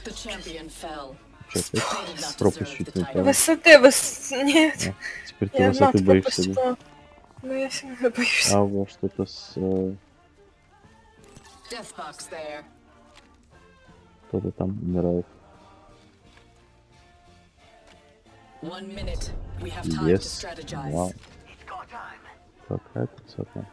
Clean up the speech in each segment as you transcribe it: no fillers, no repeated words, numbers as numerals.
Что, опять с пропасть чуть не упал? Высоты, нет. А, теперь ты Я высоты одна боишься, да? пропустила. Ну я всегда боюсь. А вот что-то с... Кто-то там умирает. Yes. Вау. Какая красота.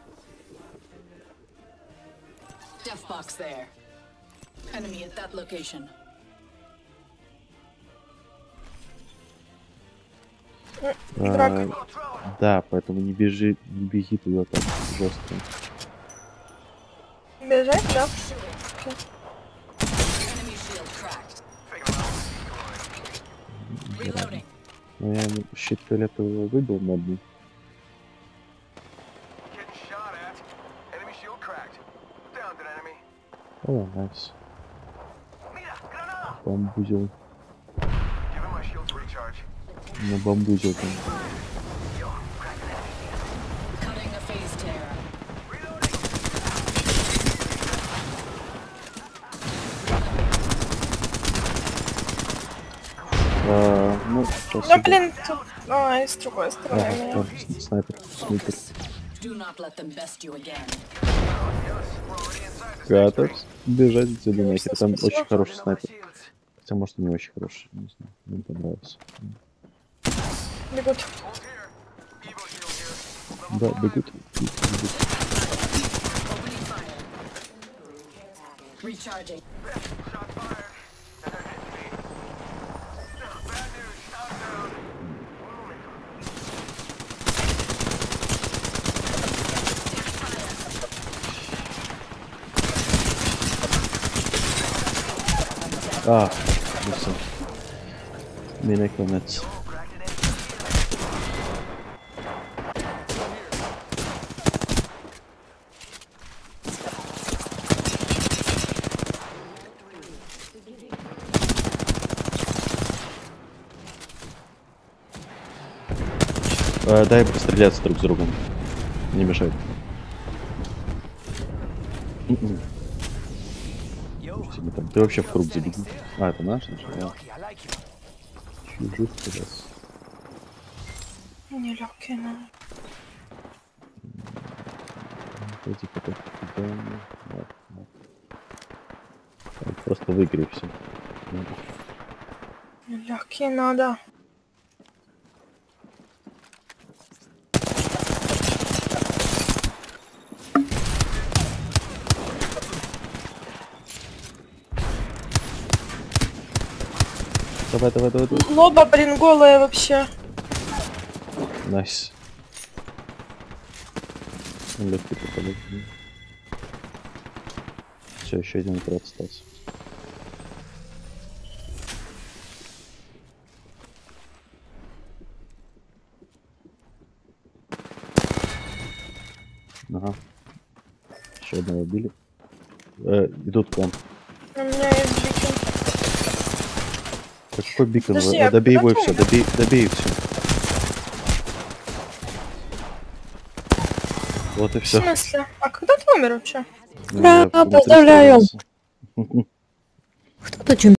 Да, поэтому не беги туда так жестко. Бежать, да? Ну, я ему щит фиолетового выбил на дну. О, найс. Бамбузил. На бамбузил там. Ну, сейчас. Ну, блин, тут... А, и с другой стороны. Ага, снайпер. Готов бежать отсюда нахер. Там очень хороший снайпер. Хотя, может, не очень хороший. Не знаю. Мне понравился. Бегут. Да, бегут. А, ну все. Меня конец. Дай постреляться друг с другом. Не мешает. Ты вообще в круг забеги. А, это наш? Да. Чужих раз. Нелегкие, но... Просто выиграй все. Легкие надо. Давай. Лоба, блин, голая вообще. Найс. Легкий попадет. Все, еще один отряд остался. Ага. Еще одного убили. Идут к вам. У меня есть бикин. Какой бикон? Подожди, Добей его и ты все, добей и все. Вот и все. В смысле? А когда ты умер вообще? Ура, поздравляю! Кто-то